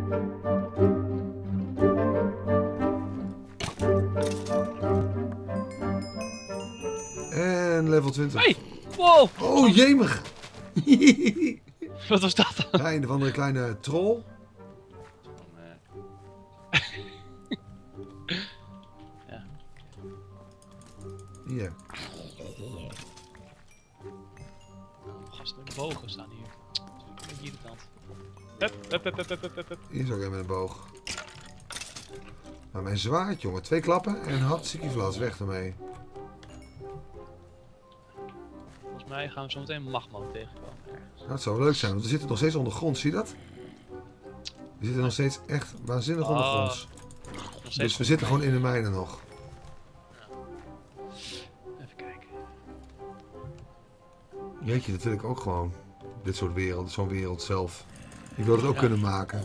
En level 20. Hey! Wow! Oh, jemig! Wat was dat dan? Ja, een of andere kleine troll. Ja. Hier. Gasten met bogen staan hier. Dat vind ik een beetje irritant. Hup. Hier is ook een met een boog. Maar mijn zwaard, jongen. 2 klappen en hartstikke vlas. Weg ermee. Volgens mij gaan we zo meteen magma tegenkomen ergens. Nou, het zou wel leuk zijn, want we zitten nog steeds ondergrond. Zie je dat? We zitten nog steeds echt waanzinnig ondergronds. Dus we zitten gewoon in de mijnen nog. Even kijken. Weet je, dat wil ik ook gewoon. Dit soort wereld, zo'n wereld zelf. Ik wil het ook kunnen maken.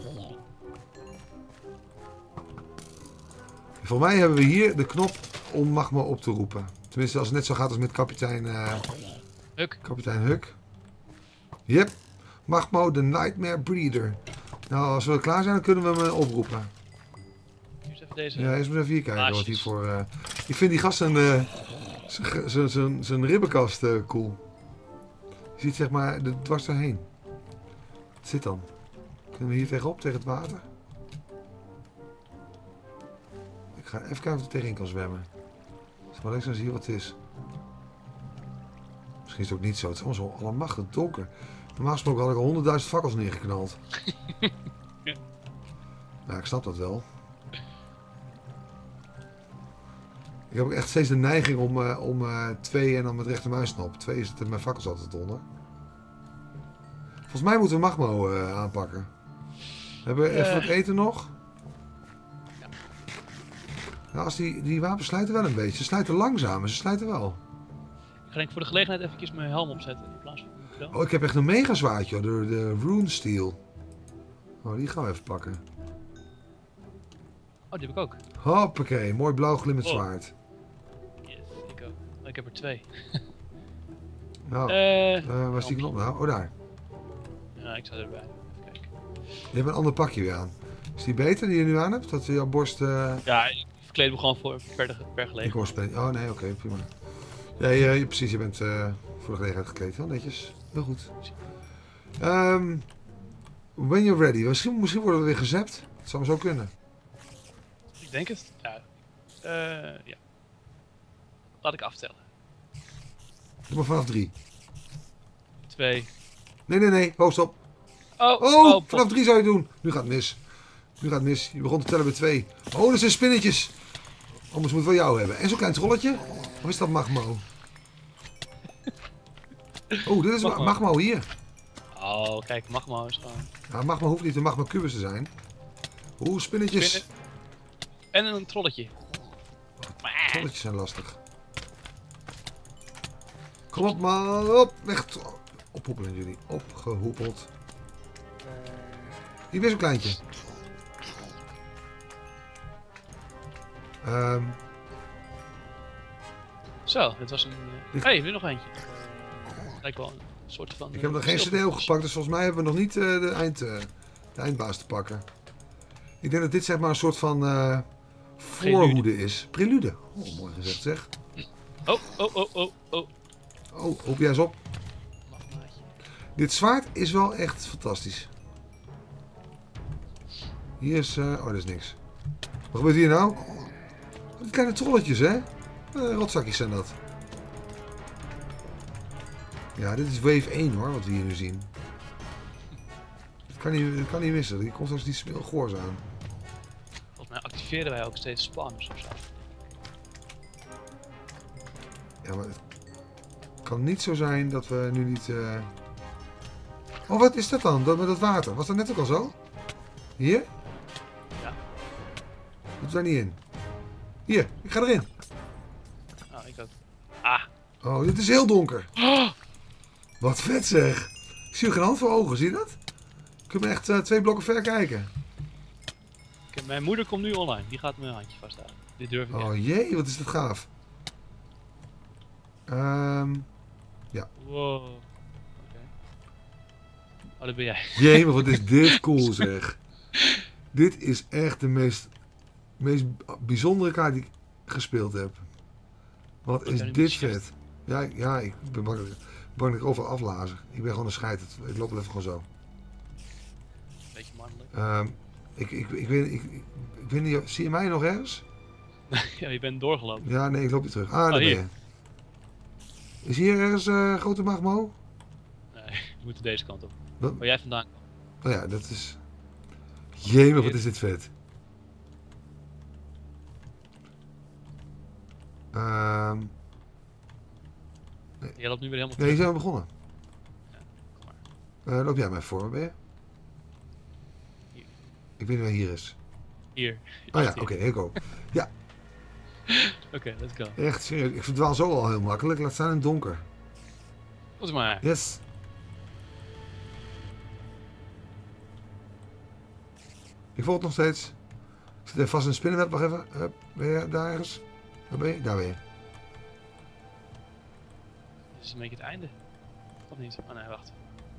Voor mij hebben we hier de knop om magma op te roepen. Tenminste, als het net zo gaat als met kapitein Huk. Kapitein Huk. Yep. Magmo, de Nightmare Breeder. Nou, als we klaar zijn, dan kunnen we hem oproepen. Eerst even deze. Ja, eerst maar even hier kijken wat Baasjes. hiervoor... Ik vind die gast zijn ribbenkast cool. Je ziet zeg maar de dwars doorheen. Wat zit dan? Kunnen we hier tegenop, tegen het water? Ik ga even kijken of ik er tegenin kan zwemmen. Het is wel leuk als hier wat is. Misschien is het ook niet zo. Het is allemaal zo allemachtig donker. Normaal gesproken had ik al 100.000 fakkels neergeknald. Ja. Nou, ik snap dat wel. Ik heb ook echt steeds de neiging om 2 en dan met rechtermuisknop. 2 is het mijn fakkels altijd onder. Volgens mij moeten we Magmo aanpakken. Hebben we even wat eten nog? Ja. Nou, als die wapens slijten wel een beetje. Ze slijten langzaam, maar ze slijten wel. Ik ga denk ik voor de gelegenheid eventjes mijn helm opzetten in plaats van mijn kroon. Oh, ik heb echt een mega zwaardje, de Rune Steel. Oh, die gaan we even pakken. Oh, die heb ik ook. Hoppakee, mooi blauw glimmend Oh. zwaard. Yes, ik ook. Oh, ik heb er 2. Nou, waar is die knop nou? Oh, daar. Ja, ik zou erbij. Even kijken. Je hebt een ander pakje weer aan. Is die beter die je nu aan hebt? Dat jouw borst... Ja, ik verkleed me gewoon per Ik gelegen. hoor spelen. Oh nee, oké, prima. Ja, precies, je bent voor de gelegenheid gekleed. Heel netjes. Heel goed. When you're ready. Misschien worden we weer gezapt. Dat zou maar zo kunnen. Ik denk het. Ja. Ja. Laat ik aftellen. Doe maar vanaf 3. 2. Nee. Ho, stop. Oh, Vanaf 3 zou je doen. Nu gaat het mis. Je begon te tellen bij 2. Oh, dat zijn spinnetjes. Anders moeten we jou hebben. En zo'n klein trolletje. Of is dat Magmo? Oh, dit is Magmo hier. Oh, kijk, magma is gewoon. Ja, Magma hoeft niet een Magma kubus te zijn. Oeh, spinnetjes. Spinnen. En een trolletje. Trolletjes zijn lastig. Kom op man, op, weg. Ophoepelen jullie, opgehoepeld. Hier weer zo'n kleintje. Zo, dit was een... Hey, weer nog eentje. Lijkt wel een soort van... Ik heb nog geen CD opgepakt, dus volgens mij hebben we nog niet de eindbaas te pakken. Ik denk dat dit zeg maar een soort van voorhoede is. Prelude. Oh, mooi gezegd zeg. Oh. Oh, hoep jij eens op. Dit zwaard is wel echt fantastisch. Hier is... oh, dat is niks. Wat gebeurt hier nou? Die kleine trolletjes, hè? Rotzakjes zijn dat. Ja, dit is wave 1 hoor, wat we hier nu zien. Dat kan niet missen. Die komt straks die speelgoors aan. Volgens mij activeren wij ook steeds spawners of zo. Ja, maar het kan niet zo zijn dat we nu niet... Oh, wat is dat dan? Dat met dat water. Was dat net ook al zo? Hier? Ja. Doe daar niet in. Hier, ik ga erin. Ah, ik ook. Ah. Oh, dit is heel donker. Wat vet zeg. Ik zie er geen hand voor ogen, zie je dat? Ik kan me echt 2 blokken ver kijken. Kijk, mijn moeder komt nu online. Die gaat mijn handje vasthouden. Dit durf ik echt. Oh jee, wat is dat gaaf. Ja. Wow. Oké. Oh, dat ben jij. Jee, maar wat is dit cool zeg. Dit is echt de meest bijzondere kaart die ik gespeeld heb. Wat Ik ben is nu dit met shift. vet. Ja, ik ben bang dat ik overal aflazer. Ik ben gewoon een scheid. Ik loop wel even gewoon zo. Beetje mannelijk. Ik weet niet, zie je mij nog ergens? Ja, je bent doorgelopen. Ja, nee, ik loop weer terug. Ah, daar ben hier. je. Is hier ergens grote magmo? Nee, we moeten deze kant op. Wat? Waar jij vandaan komt. Oh ja, dat is... Jemig, wat is dit vet. Jij loopt nu weer helemaal Nee, terug. hier zijn we begonnen. Ja, kom maar. Loop jij mij voor, waar ben je? Hier. Ik weet niet waar hier is. Hier. Oh ja, Achter oké, je. hier go. Oké, let's go. Echt serieus, ik verdwaal zo al heel makkelijk. Laat staan in het donker. Volgens mij. Yes. Ik volg het nog steeds. Ik zit even vast in een spinnenweb. Wacht even. Ben je daar ergens? Waar ben je? Daar ben je. Dit is een beetje het einde. Of niet? Oh nee, wacht.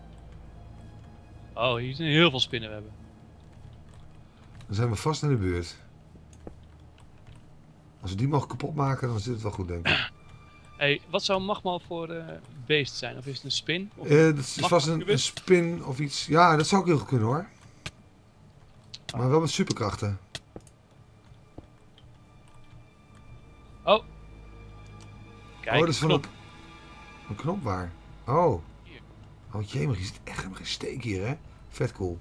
Oh, hier zijn heel veel spinnenwebben. Dan zijn we vast in de buurt. Als we die mogen kapot maken, dan zit het wel goed, denk ik. Hey, wat zou magma voor beest zijn? Of is het een spin? Of Dat is Mag vast ik een kubus? spin of iets. Ja, dat zou ook heel goed kunnen hoor. Maar wel met superkrachten. Oh! Kijk, Dat is van knop. een knop waar. Oh. Hier. Oh jee, maar je zit echt helemaal geen steek hier, hè? Vet cool.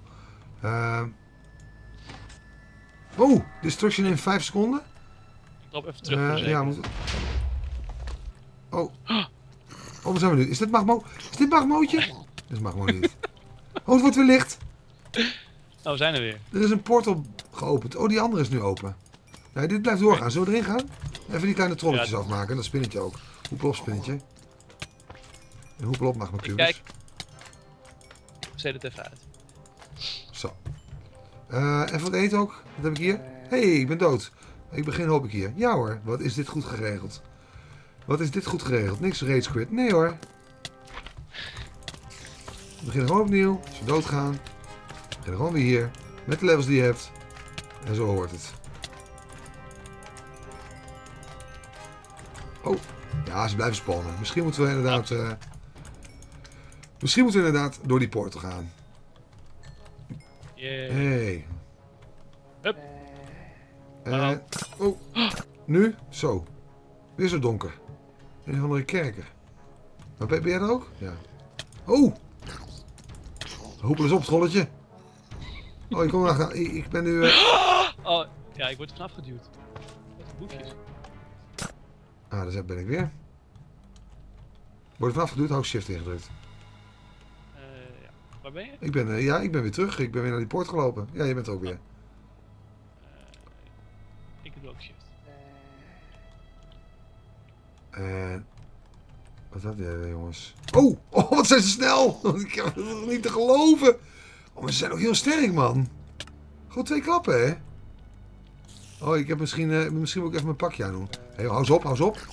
Oh, destruction in 5 seconden? Ik loop even terug voor Ja, moet... Oh. Oh, waar zijn we nu? Is dit Magmo? Is dit Magmootje? Dat is Magmo niet. Oh, het wordt weer licht. Oh, we zijn er weer. Er is een portal geopend. Oh, die andere is nu open. Nee, dit blijft doorgaan. Zullen we erin gaan? Even die kleine trolletjes Ja. afmaken. Dat spinnetje ook. Hoepel op, spinnetje. En hoepel op, Magma kubus. Kijk. Ik zet het even uit. Zo. Even wat eten ook. Wat heb ik hier? Hé, hey, ik ben dood. Ik begin hoop ik hier. Ja hoor, wat is dit goed geregeld. Wat is dit goed geregeld? Niks rage quit. Nee hoor. We beginnen gewoon opnieuw. Als we doodgaan. We beginnen gewoon weer hier. Met de levels die je hebt. En zo hoort het. Oh. Ja, ze blijven spannen. Misschien moeten we inderdaad... misschien moeten we inderdaad door die portal gaan. Yeah. Hey. Hup. Oh, nu? Zo. Weer zo donker. Een of andere kerker. Maar ben jij er ook? Ja. Oh! Hoepel eens op, trolletje. Oh, ik kom erachter. Ik ben nu... Oh, ja, ik word er vanaf geduwd. Wat boekjes. daar ben ik weer. Word er vanaf geduwd, hou ik shift ingedrukt. Ja. Waar ben je? Ik ben weer terug. Ik ben weer naar die poort gelopen. Ja, je bent er ook weer. Ik doe ook shift. Wat had jij, jongens? Oh! Oh, wat zijn ze snel! Ik heb het niet te geloven. Oh, maar ze zijn ook heel sterk, man. Gewoon 2 klappen, hè? Oh, ik heb misschien moet ik even mijn pakje aan doen. Hé, hou eens op, hou eens op.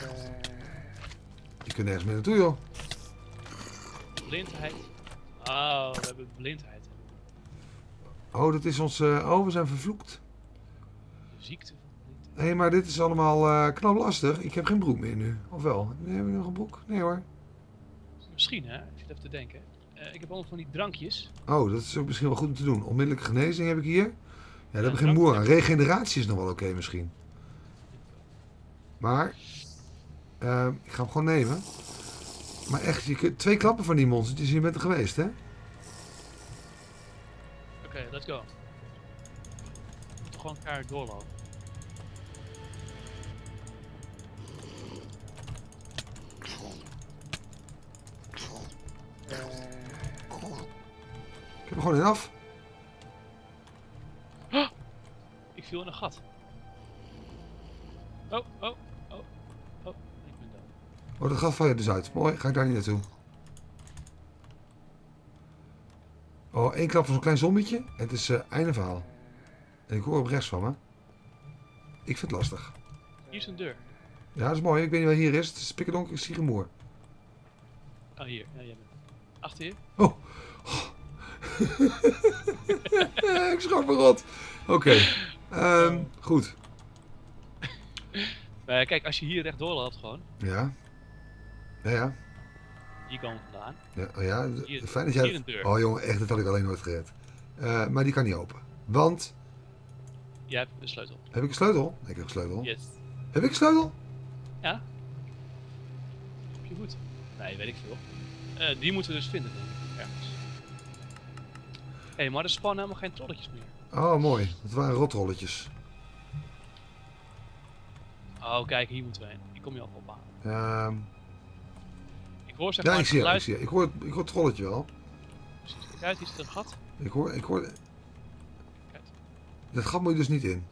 Je kunt nergens meer naartoe, joh. Blindheid. Oh, we hebben blindheid. Oh, dat is ons... we zijn vervloekt. De ziekte van blindheid. Hé, maar dit is allemaal knaplastig. Ik heb geen broek meer nu. Of wel? Nee, heb ik nog een broek? Nee, hoor. Misschien, hè? Ik zit even te denken. Ik heb allemaal van die drankjes. Oh, dat is ook misschien wel goed om te doen. Onmiddellijke genezing heb ik hier. Ja, daar heb ik geen drank- moer aan. Regeneratie is nog wel oké misschien. Maar... ik ga hem gewoon nemen. Maar echt, je kunt 2 klappen van die monstertjes en je bent er geweest, hè? Oké, let's go. We moeten gewoon elkaar doorlopen. Ik heb er gewoon in af. Ik viel in een gat. Oh, oh, oh, oh. Ik ben dood. Oh, dat gat val je dus uit. Mooi, ga ik daar niet naartoe. Oh, 1 klap van zo'n klein zombietje. En het is einde verhaal. En ik hoor op rechts van me. Ik vind het lastig. Hier is een deur. Ja, dat is mooi. Ik weet niet waar hier is. Het is pikkerdonker, ik zie geen moer. Oh, hier. Ja, jij bent. Achter je. Oh. Ik schrok me rot. Oké. Goed. Kijk, als je hier rechtdoor loopt gewoon. Ja. Ja. Hier komen we vandaan. Ja, oh ja. Hier- Fijn dat hier jij... een deur. Oh jongen, echt, dat had ik alleen nooit gered. Maar die kan niet open. Want... Jij hebt de sleutel. Heb ik een sleutel? Ik heb een sleutel. Yes. Heb ik een sleutel? Ja. Heb je goed? Nee, weet ik veel. Die moeten we dus vinden, denk ik. Ergens. Hé, maar er spannen helemaal geen trolletjes meer. Oh, mooi. Dat waren rotrolletjes. Oh, kijk, hier moeten we heen. Die kom je al op aan. Ik hoor zeg Ja, maar ik zie het. geluid. Ik hoor het trolletje wel. Kijk uit, hier zit een gat. Ik hoor... Kijk. Dat gat moet je dus niet in.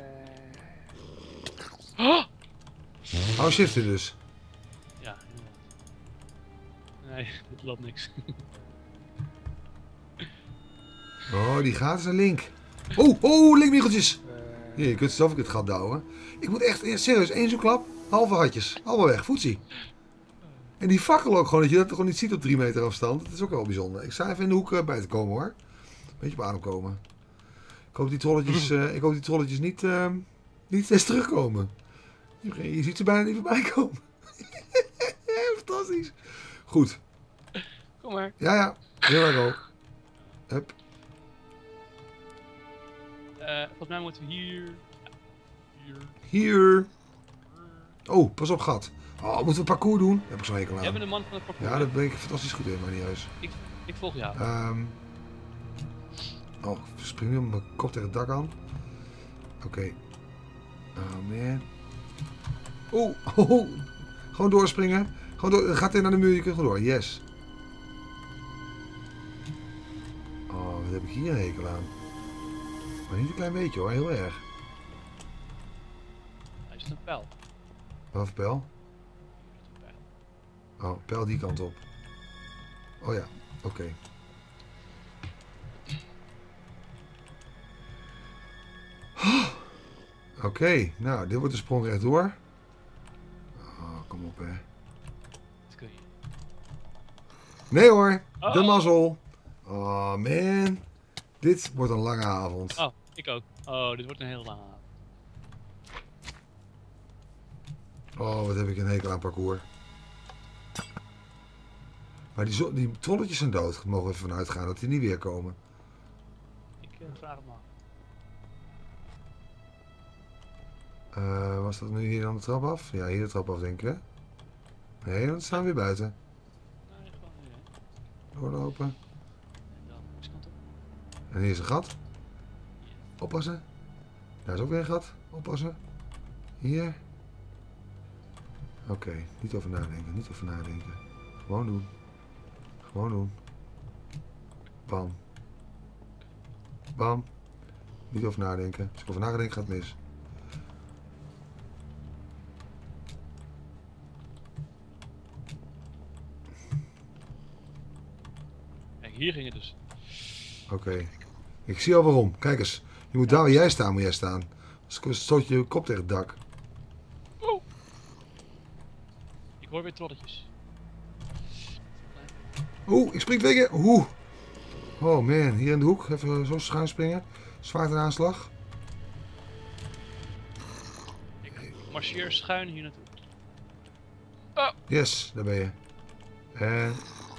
Oh! Oh, shiften dus. Ja, inderdaad. Nee, het loopt niks. Oh, die gaat is naar Link. Oh, linkmiegeltjes. Hier, je kunt zelf ook het gat douwen. Ik moet echt, serieus, één zo'n klap. Halve ratjes. Allemaal weg, voetzie. En die fakkel ook gewoon, dat je dat gewoon niet ziet op 3 meter afstand. Dat is ook wel bijzonder. Ik sta even in de hoek bij te komen hoor. Beetje op adem komen. Ik hoop die trolletjes niet steeds terugkomen. Je ziet ze bijna niet voorbij komen. Fantastisch. Goed. Kom maar. Ja. Heel erg ook. Hup. Volgens mij moeten we hier... Ja, hier. Hier. Oh, pas op gat. Oh, moeten we een parcours doen? Daar heb ik zo'n hekel Jij bent aan. de man van het parcours. Ja, daar ben ik fantastisch goed in, maar niet juist. Ik volg jou. Oh, ik spring nu met mijn kop tegen het dak aan. Oké. Oh man. Oh. Gewoon doorspringen. Gewoon door. Gaat in naar de muur, je kunt gewoon door. Yes. Oh, wat heb ik hier een hekel aan. Maar niet een klein beetje hoor, heel erg. Hij is een pijl. Wat voor pijl? Oh, pijl die kant op. Oh ja, oké. Oké, nou, dit wordt de sprong rechtdoor. Oh, kom op hè. Dat kun je. Nee hoor, de Oh. mazzel. Oh man. Dit wordt een lange avond. Oh, ik ook. Oh, dit wordt een hele lange avond. Oh, wat heb ik een hekel aan parcours. Maar die trolletjes zijn dood. Daar mogen we even vanuit gaan dat die niet weer komen. Ik vraag het maar. Was dat nu hier dan de trap af? Ja, hier de trap af denk ik hè? Nee, dan staan we weer buiten. Nee, gewoon nu, hè. Doorlopen. En dan deze kant op. En hier is een gat. Oppassen. Daar is ook weer een gat. Oppassen. Hier. Oké, niet over nadenken, niet over nadenken. Gewoon doen. Gewoon doen. Bam. Bam. Niet over nadenken. Als ik over nadenk gaat het mis. Kijk, hier ging het dus. Oké. Ik zie al waarom. Kijk eens. Je moet daar waar jij staat, moet jij staan. Anders stoot je je kop tegen het dak. Oh. Ik hoor weer trolletjes. Oeh, ik spring 2 keer. Oeh. Oh man, hier in de hoek. Even zo schuin springen. Zwaard en aanslag. Ik marcheer schuin hier naartoe. Yes, daar ben je. En...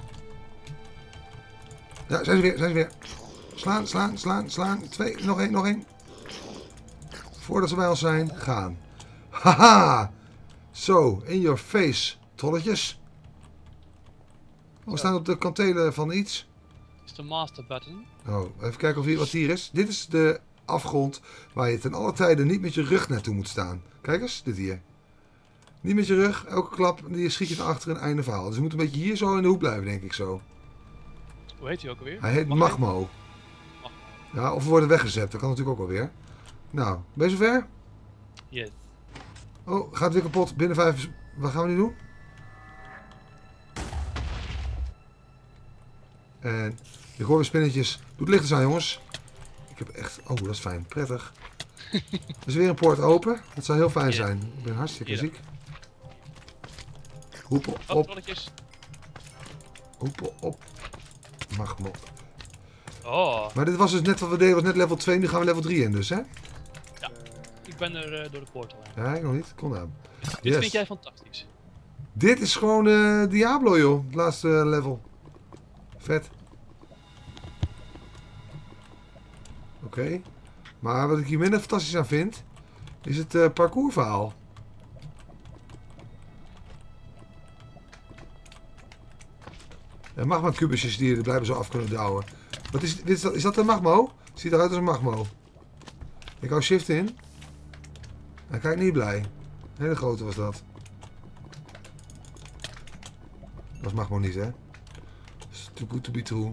Ja, zijn ze weer. Slaan. 2, nog één. Voordat ze bij ons zijn, gaan. Haha! Zo, in your face, trolletjes. Oh, we staan op de kantelen van iets. Is de master button. Oh, even kijken wat hier is. Dit is de afgrond waar je ten alle tijden niet met je rug naartoe moet staan. Kijk eens, dit hier. Niet met je rug, elke klap die schiet je naar achteren, einde verhaal. Dus we moeten een beetje hier zo in de hoek blijven, denk ik zo. Hoe heet hij ook alweer? Hij heet Magmo. Ja, of we worden weggezet, dat kan natuurlijk ook alweer. Nou, ben je zover? Yes. Oh, gaat het weer kapot. Binnen 5... Wat gaan we nu doen? En ik hoor weer spinnetjes. Doe het licht eens aan, jongens. Ik heb echt... Oh, dat is fijn. Prettig. Er is weer een poort open. Dat zou heel fijn zijn. Ik ben hartstikke ziek. Hoepel Oh, op. trolletjes. Hoepel op. Magmo. Oh, Maar dit was dus net wat we deden, was net level 2, nu gaan we level 3 in dus, hè? ik ben er door de portal heen. Ja, ik nog niet. Kom nou. Dit vind jij fantastisch. Dit is gewoon Diablo, joh. Het laatste level. Vet. Oké. Maar wat ik hier minder fantastisch aan vind, is het parcoursverhaal. En magma kubusjes die er blijven zo af kunnen douwen. Wat is dat een magmo? Ziet eruit als een magmo. Ik hou shift in. Hij kijkt niet blij. Hele grote was dat. Dat mag maar niet, hè? It's too good to be true.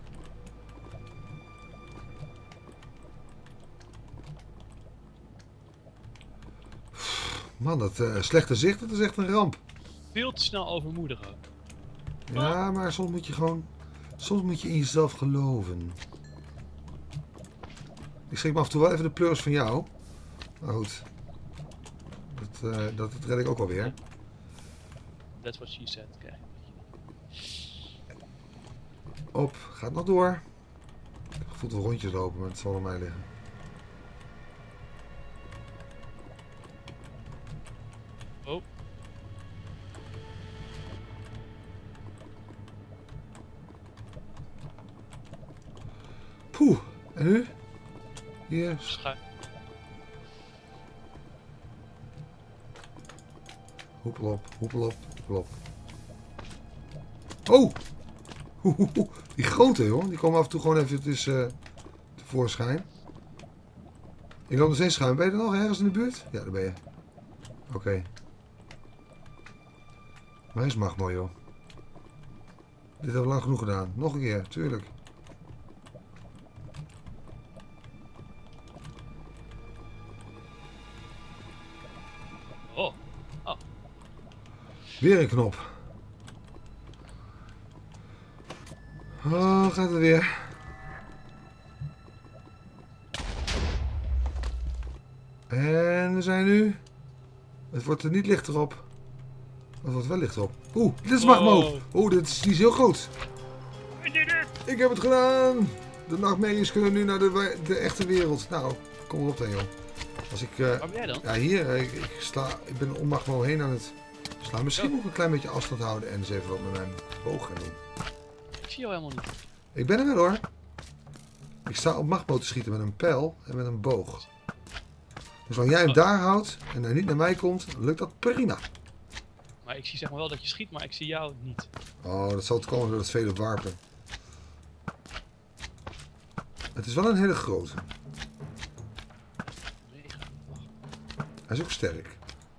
Man, dat slechte zicht, dat is echt een ramp. Veel te snel overmoedigen. Ja, maar soms moet je gewoon... Soms moet je in jezelf geloven. Ik schrik me af en toe wel even de pleurs van jou. Maar goed. Dat red ik ook alweer. That's what she said. Kijk. Op, gaat nog door. Ik voel wel rondjes lopen, maar het zal aan mij liggen. Oh. Poeh, en nu? Hier. Schuin. Hoepel op, hoepel op, hoepel op. Oh! Die grote, joh. Die komen af en toe gewoon even tevoorschijn. Ik loop nog steeds schuin. Ben je er nog ergens in de buurt? Ja, daar ben je. Oké. Maar hij is magma, joh. Dit hebben we lang genoeg gedaan. Nog een keer, tuurlijk. Oh. Oh. Weer een knop. Oh, gaat het weer. En we zijn nu... Het wordt er niet lichter op. Het wordt wel lichter op. Oeh, dit is magmo. Oeh, die is heel groot. Ik heb het gedaan. De nachtmerries kunnen nu naar de echte wereld. Nou, kom erop dan, joh. Als ik... Waar ben jij dan? Ja, hier. Ik ben om magmo heen aan het slaan. Misschien moet ik een klein beetje afstand houden en eens even wat met mijn boog gaan doen. Ik zie jou helemaal niet. Ik ben er wel, hoor. Ik sta op magmo te schieten met een pijl en met een boog. Dus zolang jij hem daar houdt en hij niet naar mij komt, lukt dat prima. Maar ik zie zeg maar wel dat je schiet, maar ik zie jou niet. Oh, dat zal het komen door het vele warpen. Het is wel een hele grote. Mega. Hij is ook sterk.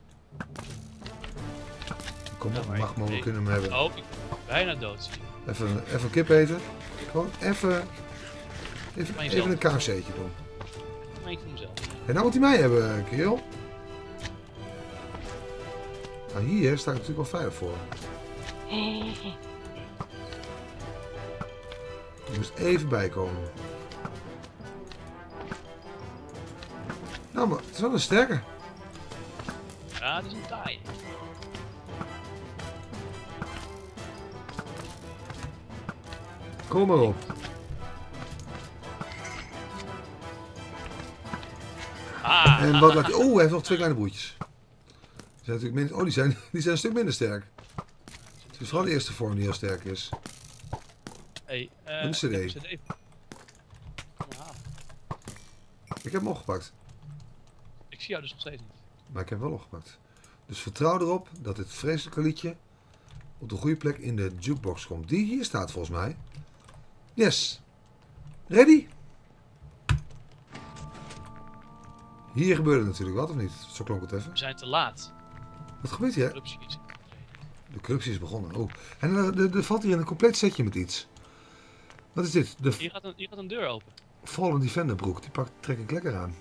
Kom op, maar magmo, we ik- kunnen hem hebben. Oh, ik ben bijna dood zie je. Even een kip eten. Gewoon even jezelf. een KFC'tje doen. Maar ik voor mezelf. En nou moet hij mij hebben, kerel. Nou, hier sta ik natuurlijk wel veilig voor. Er moest even bijkomen. Nou, maar het is wel een sterke. Ja, het is een taai. Kom maar op. Ah! En wat laat hij... Oh, hij heeft nog 2 kleine broertjes. Die zijn natuurlijk minder... Oh, die zijn een stuk minder sterk. Het is vooral de eerste vorm die heel sterk is. Hey, Een CD. ik heb een CD. Kom maar halen. Ik heb hem opgepakt. Ik zie jou dus nog steeds niet. Maar ik heb hem wel opgepakt. Dus vertrouw erop dat dit vreselijke liedje op de goede plek in de jukebox komt. Die hier staat volgens mij. Yes. Ready? Hier gebeurde natuurlijk wat, of niet? Zo klonk het even. We zijn te laat. Wat gebeurt hier? Corruptie is- De corruptie is begonnen. Oh. En er valt hier een compleet setje met iets. Wat is dit? De Hier gaat een deur open. Fallen Defender broek. Die trek ik lekker aan.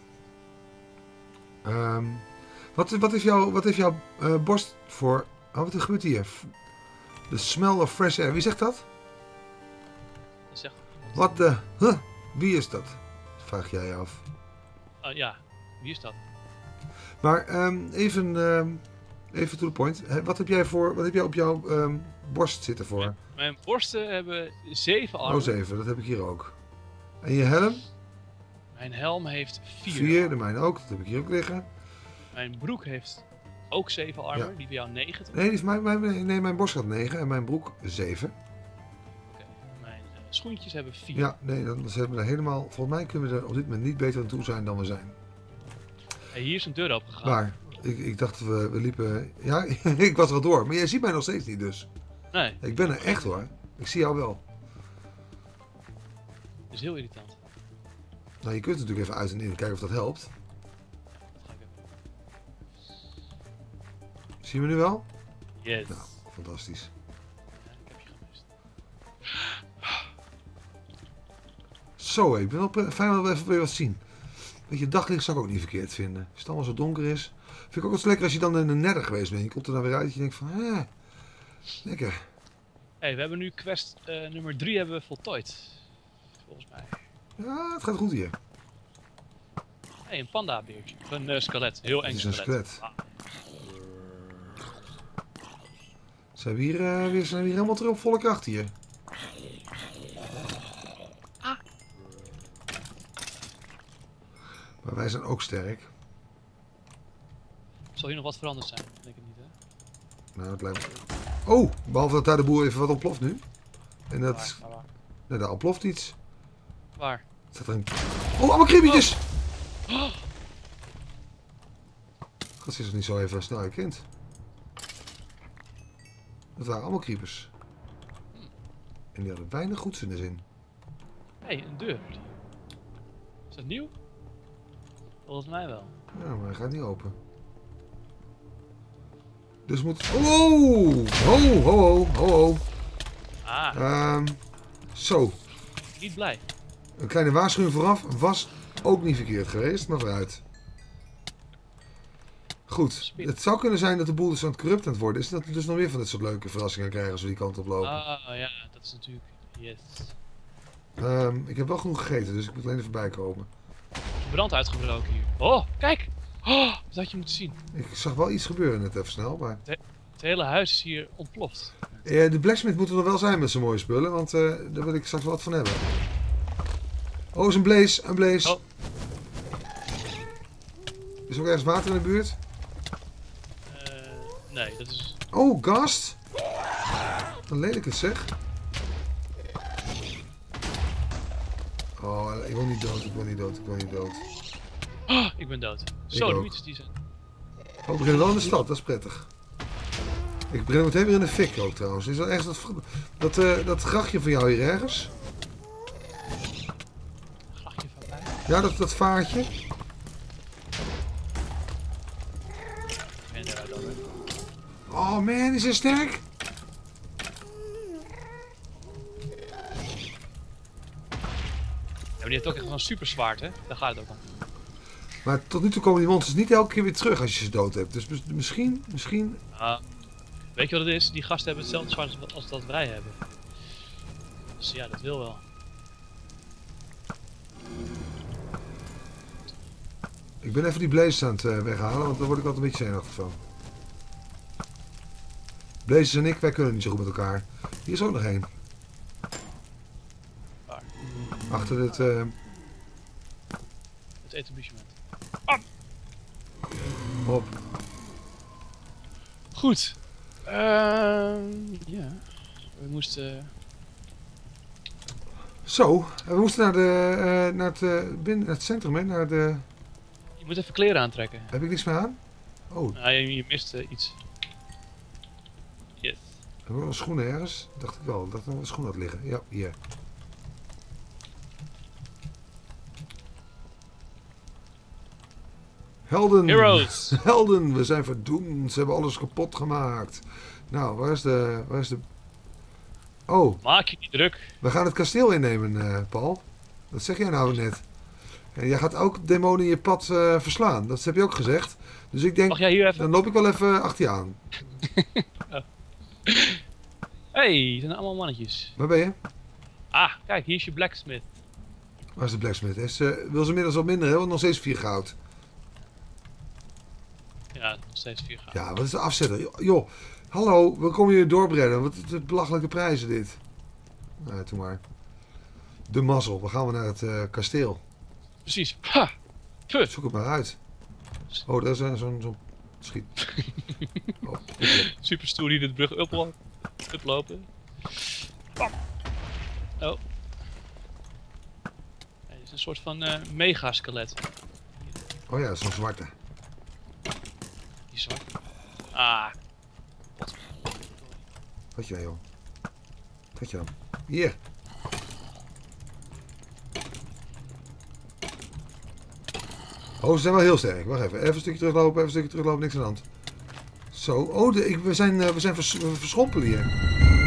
Wat heeft jouw borst voor... Oh, wat gebeurt hier? The smell of fresh air. Wie zegt dat? Dat zegt iemand. Wat de... Huh? Wie is dat? Vraag jij je af. Ja, wie is dat? Maar even to the point. Wat heb jij op jouw borst zitten voor? Mijn borsten hebben 7 armen. Oh, 7. Dat heb ik hier ook. En je helm? Mijn helm heeft 4. 4, de mijne ook. Dat heb ik hier ook liggen. Mijn broek heeft ook 7 armor, Ja. die bij jou 9. Nee, die is mijn borst gaat 9 en mijn broek 7. Oké. Mijn schoentjes hebben 4. Ja, nee, dan zijn we er helemaal... Volgens mij kunnen we er op dit moment niet beter aan toe zijn dan we zijn. Hey, hier is een deur opengegaan. Maar, ik dacht we liepen... Ja, ik was er al door. Maar jij ziet mij nog steeds niet dus. Nee, Ik ben er echt hoor. Ik zie jou wel. dat is heel irritant. Nou, je kunt natuurlijk even uit en in kijken of dat helpt. Dat ga ik even. Zie je me nu wel? Yes. Nou, fantastisch. Ja, ik heb je gemist. Zo, ik ben wel fijn dat we even weer wat zien. Weet je, daglicht zou ik ook niet verkeerd vinden. Als het allemaal zo donker is. Vind ik ook wel lekker als je dan in de nether geweest bent. Je komt er dan weer uit en je denkt van, lekker. Hey, we hebben nu quest nummer 3 hebben we voltooid. Volgens mij. Ja, het gaat goed hier. Hey, een panda beertje. Een skelet. Heel eng Het is een skelet. skelet. Ah, Zijn we hier helemaal terug op volle kracht hier. Maar wij zijn ook sterk. zal hier nog wat veranderd zijn? Denk ik niet, hè? Nou, het lijkt... Oh, behalve dat daar de boel even wat ontploft nu. En dat... Waar? Nee, daar ontploft iets. Waar? Staat er een... Oh, allemaal kriebeltjes! Oh, Dat is nog niet zo even snel herkend. Dat waren allemaal creepers. En die hadden weinig goeds in de zin. hey, een deur. Is dat nieuw? Volgens mij wel. Ja, maar hij gaat niet open. Dus moet... Oh! Ho, ho, ho, ho, ho. Ah, Zo. niet blij. Een kleine waarschuwing vooraf was ook niet verkeerd geweest, maar vooruit. Goed. Het zou kunnen zijn dat de boel dus aan het corrupt aan het worden is. En dat we dus nog weer van dit soort leuke verrassingen krijgen als we die kant op lopen. Ah, ja, dat is natuurlijk... Yes. Ik heb wel genoeg gegeten, dus ik moet alleen even bijkomen. Brand uitgebroken hier. Oh, kijk! Oh, dat had je moeten zien. Ik zag wel iets gebeuren net even snel, maar... Het hele huis is hier ontploft. De blacksmith moet er nog wel zijn met zijn mooie spullen, want daar wil ik straks wat van hebben. Oh, is een blaze, een blaze. Oh. Is er ook ergens water in de buurt? Nee, dat is... Oh, gast! Dan lelijk het zeg. Oh, ik wil niet dood, ik wil niet dood, ik wil niet dood. Oh, ik ben dood. Zo, de ook. mythes die zijn... Oh, we beginnen wel in de stad, dat is prettig. Ik begin meteen weer in de fik ook trouwens. Is er ergens dat grachtje van jou hier ergens? Grachtje van mij. Ja, dat vaartje. En daaruit dan. Oh man, is hij sterk? Ja, maar die heeft ook echt een super zwaard, hè? Daar gaat het ook om. Maar tot nu toe komen die monsters niet elke keer weer terug als je ze dood hebt. Dus misschien... Weet je wat het is? Die gasten hebben hetzelfde zwaard als dat wij hebben. Dus ja, dat wil wel. Ik ben even die blazes aan het weghalen, want daar word ik altijd een beetje zenuwachtig van. Blazes en ik, wij kunnen niet zo goed met elkaar. Hier is ook nog één. Waar? Achter het... Het etablissement. Hop. Goed. Ja. We moesten... Zo, we moesten naar het centrum, hè? Naar de... Je moet even kleren aantrekken. Heb ik niks meer aan? Oh, Nou, je mist iets. Yes. hebben we wel een schoen ergens? Dacht ik wel, dat er nog een schoen had liggen. Ja, hier. Helden! Heroes! Helden, we zijn verdoemd. Ze hebben alles kapot gemaakt. Nou, waar is de... Oh, Maak je niet druk. we gaan het kasteel innemen, Paul. Dat zeg jij nou net. En jij gaat ook demonen in je pad verslaan. Dat heb je ook gezegd. Dus ik denk, Mag jij hier even... dan loop ik wel even achter je aan. Hey, het zijn allemaal mannetjes. Waar ben je? Ah, kijk, hier is je blacksmith. Waar is de blacksmith? Wil ze inmiddels wat minder, hè? Want nog steeds 4 goud. Ja, nog steeds 4 goud. Ja, wat is de afzetter? Joh, hallo, we komen hier doorbrengen. Wat belachelijke prijzen dit. Nou, doe maar. De mazzel. We gaan naar het kasteel. Precies. Ha! Puh. Zoek het maar uit. Oh, daar is zo'n schiet. Oh, Super stoer hier de brug uplopen. Bam. Oh. Nee, dit is een soort van mega-skelet. oh ja, zo'n zwarte. Die zwart. Ah. Wat je joh. Wat je dan? Hier. Oh, ze zijn wel heel sterk. Wacht even. Even een stukje teruglopen, niks aan de hand. Zo. Oh, we zijn verschrompelen hier.